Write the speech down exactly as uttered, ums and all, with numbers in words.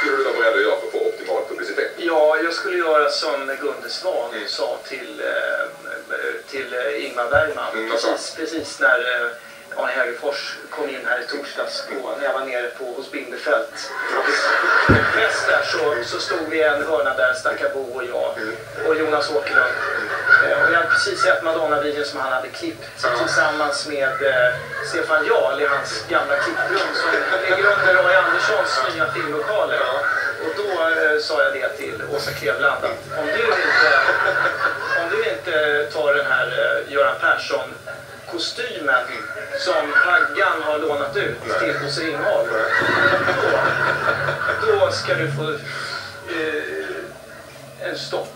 skulle du vara beredd att göra för att få optimal publicitet? Ja, jag skulle göra som Gunde Svan mm. sa till, eh, till Ingmar Bergman. Mm, precis, precis när eh, Arne Hägerfors kom in här i torsdags på, när jag var nere på, hos Bindefält. På fest där så, så stod vi i en hörna där, Stackabo och jag och Jonas Åkerlund. Eh, och jag hade precis sett Madonna-videon som han hade klippt tillsammans med eh, Stefan Jarl i hans gamla klipprum som ligger under Roy Anderssons nya filmlokaler. Och då eh, sa jag det till Åsa Klevland att om du inte, om du inte tar den här eh, Göran Persson kostymen som Haggan har lånat ut till Bosse Ringholm, då, då ska du få eh, en stopp.